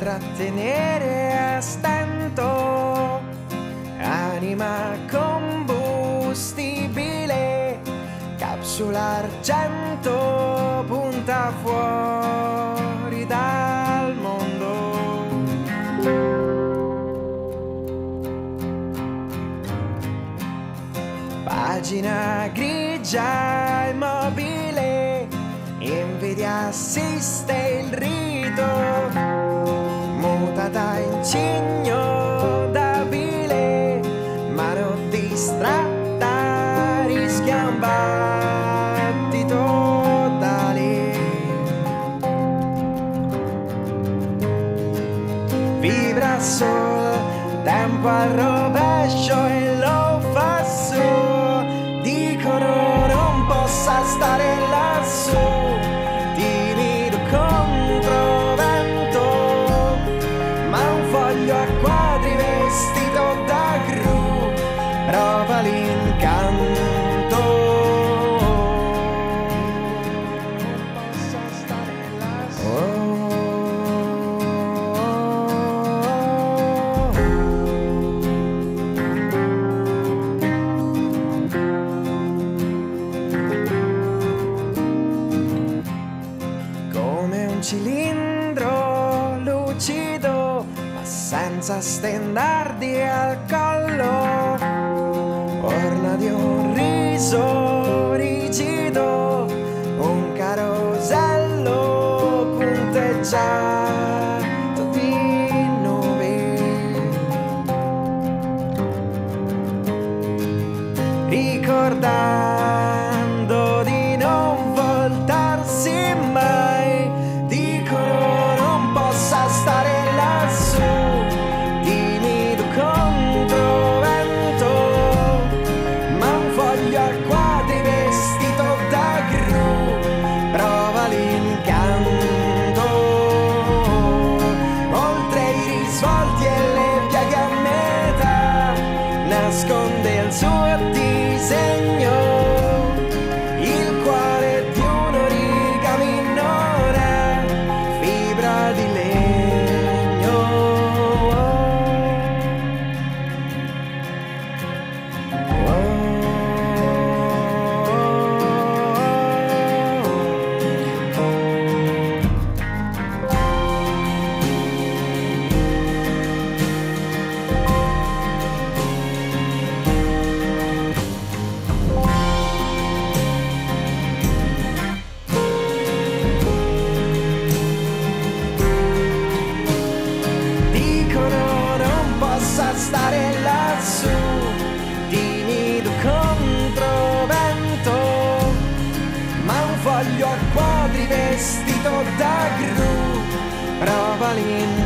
trattenere a stento, anima combustibile, capsula argento, punta fuori dal mondo. Pagina grigia immobile, invidia assiste il rito, mutata in cigno d'abile, mano distratta rischia un battito tale. Vibra sol, tempo al rovescio e lo fa su, dicono non possa stare lassù, timido controvento, ma un foglio a quadri vestito da gru prova l'incanto. Non possa stare lassù. Cilindro lucido, ma senza stendardi al collo, orna di un riso rigido, un carosello punteggiato di nube. Ricordando di non voltarsi mai, non possa stare lassù, timido controvento, ma un foglio a quadri vestito da gru prova l'incanto. Oltre i risvolti e le piaghe a metà nasconde il suo disegno, il cuore di un origami minore, fibra di legno. Stare lassù, timido controvento, ma un foglio a quadri vestito da gru prova l'incanto.